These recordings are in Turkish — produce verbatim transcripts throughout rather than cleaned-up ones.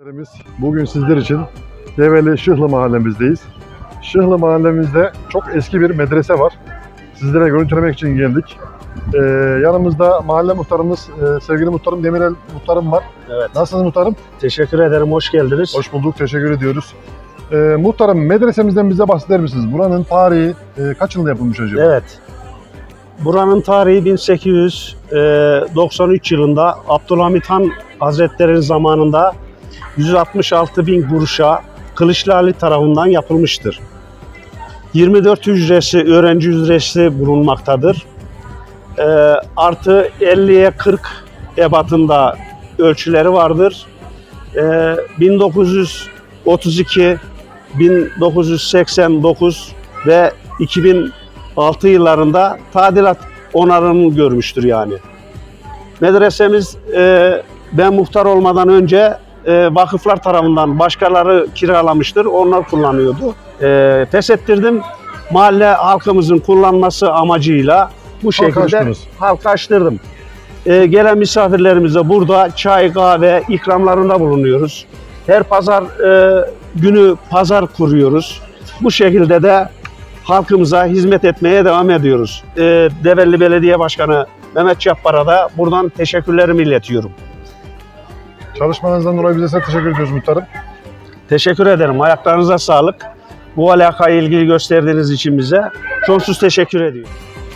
Bugün sizler için Develi Şıhlı mahallemizdeyiz. Şıhlı mahallemizde çok eski bir medrese var. Sizlere görüntülemek için geldik. Ee, yanımızda mahalle muhtarımız, e, sevgili muhtarım Demirel muhtarım var. Evet. Nasılsınız muhtarım? Teşekkür ederim, hoş geldiniz. Hoş bulduk, teşekkür ediyoruz. Ee, muhtarım, medresemizden bize bahseder misiniz? Buranın tarihi e, kaç yılında yapılmış acaba? Evet. Buranın tarihi bin sekiz yüz doksan üç yılında Abdülhamit Han Hazretleri'nin zamanında yüz altmış altı bin kuruşa Kılıçlı Ali tarafından yapılmıştır. yirmi dört hücresi, öğrenci hücresi bulunmaktadır. E, artı elliye kırk ebatında ölçüleri vardır. E, bin dokuz yüz otuz iki, bin dokuz yüz seksen dokuz ve iki bin altı yıllarında tadilat onarımı görmüştür yani. Medresemiz e, ben muhtar olmadan önce e, vakıflar tarafından başkaları kiralamıştır. Onlar kullanıyordu. E, feshettirdim. Mahalle halkımızın kullanması amacıyla bu şekilde halka açtırdım. E, gelen misafirlerimize burada çay, kahve ikramlarında bulunuyoruz. Her pazar e, günü pazar kuruyoruz. Bu şekilde de halkımıza hizmet etmeye devam ediyoruz. E, Develi Belediye Başkanı Mehmet Cabbar'a da buradan teşekkürlerimi iletiyorum. Çalışmanızdan dolayı bize teşekkür ediyoruz muhtarım. Teşekkür ederim. Ayaklarınıza sağlık. Bu alakayı ilgili gösterdiğiniz için bize sonsuz teşekkür ediyorum.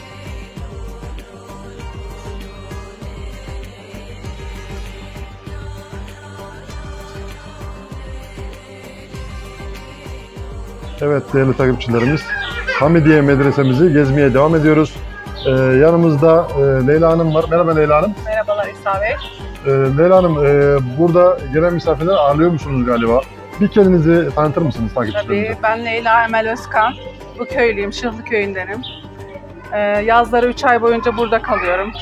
Evet değerli takipçilerimiz, Hamidiye medresemizi gezmeye devam ediyoruz. Ee, yanımızda e, Leyla Hanım var. Merhaba Leyla Hanım. Merhabalar İsa Bey. Ee, Leyla Hanım, e, burada gelen misafirleri ağırlıyor musunuz galiba? Bir kendinizi tanıtır mısınız takipçilerimize? Tabii, ben Leyla Emel Özkan. Bu köylüyüm, Şıhlı köyündenim. Ee, yazları üç ay boyunca burada kalıyorum.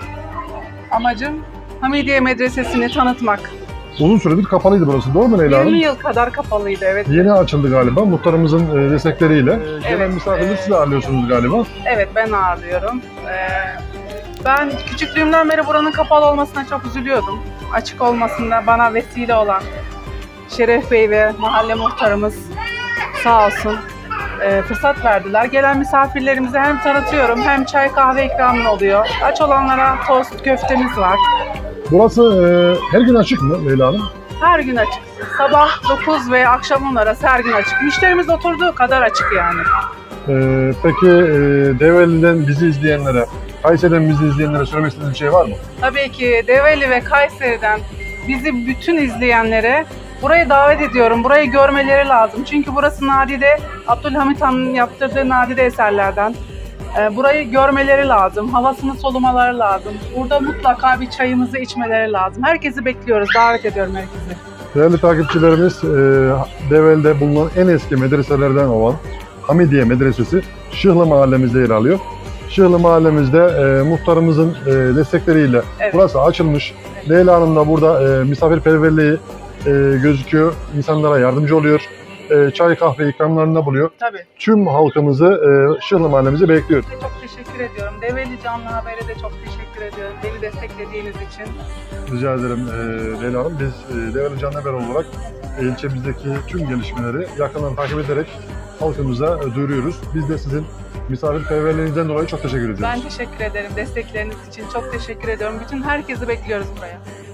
Amacım Hamidiye Medresesi'ni tanıtmak. Uzun süredir kapalıydı burası, doğru mu Leyla Hanım? yirmi yıl kadar kapalıydı, evet. Yeni açıldı galiba, muhtarımızın e, destekleriyle. Evet, gelen misafirleri e, siz ağırlıyorsunuz galiba. Evet, ben ağırlıyorum. Ee, ben küçüklüğümden beri buranın kapalı olmasına çok üzülüyordum. Açık olmasında bana vesile olan Şeref Bey ve mahalle muhtarımız sağ olsun e, fırsat verdiler. Gelen misafirlerimize hem tanıtıyorum hem çay kahve ikramı oluyor. Aç olanlara tost köftemiz var. Burası e, her gün açık mı Leyla Hanım? Her gün açık. Sabah dokuz ve akşam on arası her gün açık. Müşterimiz oturduğu kadar açık yani. E, peki e, Develi'den bizi izleyenlere, Kayseri'den bizi izleyenlere söylemek istediğiniz bir şey var mı? Tabii ki Develi ve Kayseri'den bizi bütün izleyenlere burayı davet ediyorum. Burayı görmeleri lazım. Çünkü burası nadide, Abdülhamit Han'ın yaptırdığı nadide eserlerden. Burayı görmeleri lazım. Havasını solumaları lazım. Burada mutlaka bir çayımızı içmeleri lazım. Herkesi bekliyoruz. Davet ediyorum herkesi. Değerli takipçilerimiz, Develi'de bulunan en eski medreselerden olan Hamidiye Medresesi Şıhlı mahallemizde yer alıyor. Şıhlı mahallemizde e, muhtarımızın e, destekleriyle evet, burası açılmış. Evet. Leyla Hanım da burada e, misafirperverliği e, gözüküyor. İnsanlara yardımcı oluyor. E, çay kahve ikramlarında buluyor. Tabii. Tüm halkımızı e, Şıhlı mahallemize bekliyor. Çok teşekkür ediyorum. Develi Canlı Haber'e de çok teşekkür ediyorum. Beni desteklediğiniz için. Rica ederim e, Leyla Hanım. Biz e, Develi Canlı Haber olarak e, ilçemizdeki tüm gelişmeleri yakından takip ederek halkımıza e, duyuruyoruz. Biz de sizin misafirperverliğinizden dolayı çok teşekkür ediyoruz. Ben teşekkür ederim destekleriniz için. Çok teşekkür ediyorum. Bütün herkesi bekliyoruz buraya.